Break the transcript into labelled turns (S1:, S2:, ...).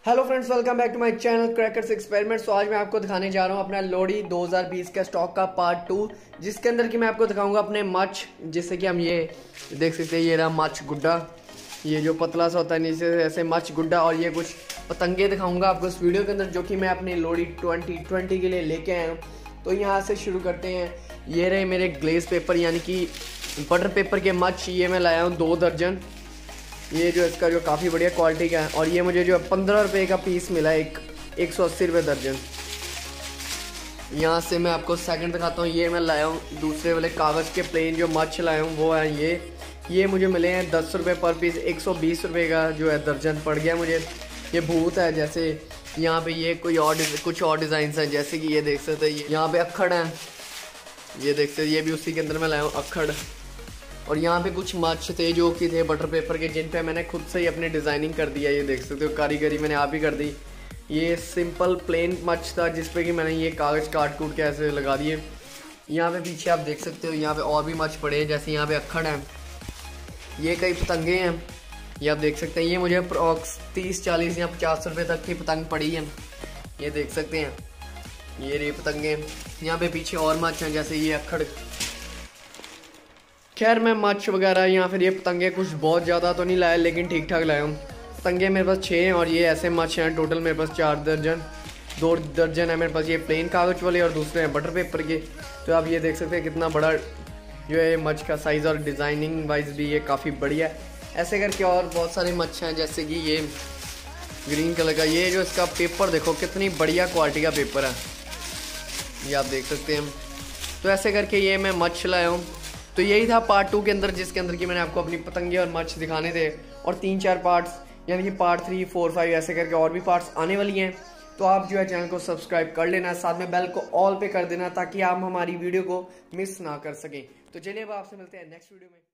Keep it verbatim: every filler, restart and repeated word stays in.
S1: Hello friends, welcome back to my channel crackers experiments. तो आज मैं आपको दिखाने जा रहा हूं अपना लोहड़ी दो हज़ार बीस का स्टॉक का पार्ट टू, जिसके अंदर कि मैं आपको दिखाऊंगा अपने मच। जिससे कि हम ये देख सकते हैं, ये रहा मच गुड्डा, ये जो पतला सा होता है नीचे से ऐसे मच गुड्डा। और ये कुछ पतंगे दिखाऊंगा आपको इस वीडियो के अंदर, जो कि मैं अपनी लोहड़ी ट्वेंटी ट्वेंटी के लिए लेके आया हूँ। तो यहाँ से शुरू करते हैं। ये रहे मेरे ग्लेस पेपर यानी कि बटर पेपर के मच। ये मैं लाया हूँ दो दर्जन। ये जो इसका जो काफ़ी बढ़िया क्वालिटी का है, और ये मुझे जो पंद्रह रुपये का पीस मिला है, एक एक सौ अस्सी रुपये दर्जन। यहाँ से मैं आपको सेकंड दिखाता हूँ। ये मैं लाया हूँ दूसरे वाले कागज़ के प्लेन जो मच लाया हूँ, वो है ये ये मुझे मिले हैं दस रुपये पर पीस, एक सौ बीस रुपये का जो है दर्जन पड़ गया मुझे। ये भूत है, जैसे यहाँ पे ये कोई और कुछ और डिज़ाइन हैं, जैसे कि ये देख सकते हैं। यहाँ पे अक्खड़ हैं, ये देख सकते, ये भी उसी के अंदर मैं लाया हूँ अक्खड़। और यहाँ पे कुछ मच थे जो कि थे बटर पेपर के, जिन पे मैंने खुद से ही अपनी डिज़ाइनिंग कर दिया। ये देख सकते हो, कारीगरी मैंने आप ही कर दी। ये सिंपल प्लेन मच था जिस पे कि मैंने ये कागज़ काट कूट के ऐसे लगा दिए। यहाँ पे पीछे आप देख सकते हो, यहाँ पे और भी मच पड़े हैं, जैसे यहाँ पे अक्खड़ हैं, ये कई पतंगे हैं, ये आप देख सकते हैं। ये मुझे अप्रॉक्स तीस चालीस या पचास रुपये तक की पतंग पड़ी है, ये देख सकते हैं। ये रे पतंगे, यहाँ पे पीछे और मच हैं, जैसे ये अक्खड़। खैर मैं मच वगैरह या फिर ये पतंगे कुछ बहुत ज़्यादा तो नहीं लाया, लेकिन ठीक ठाक लाया हूँ। पतंगे मेरे पास छः हैं और ये ऐसे मच हैं। टोटल मेरे पास चार दर्जन दो दर्जन है मेरे पास, ये प्लेन कागज़ वाले और दूसरे हैं बटर पेपर के। तो आप ये देख सकते हैं कितना बड़ा जो है मच का साइज़, और डिज़ाइनिंग वाइज भी ये काफ़ी बढ़िया है। ऐसे करके और बहुत सारे मच हैं, जैसे कि ये ग्रीन कलर का। ये जो इसका पेपर देखो, कितनी बढ़िया क्वालिटी का पेपर है, ये आप देख सकते हैं। तो ऐसे करके ये मैं मच लाया हूँ। तो यही था पार्ट टू के अंदर, जिसके अंदर कि मैंने आपको अपनी पतंगे और मच दिखाने थे, और तीन चार पार्ट्स यानी कि पार्ट थ्री फोर फाइव ऐसे करके और भी पार्ट्स आने वाली हैं। तो आप जो है चैनल को सब्सक्राइब कर लेना, साथ में बेल को ऑल पे कर देना, ताकि आप हमारी वीडियो को मिस ना कर सकें। तो चलिए अब आपसे मिलते हैं नेक्स्ट वीडियो में।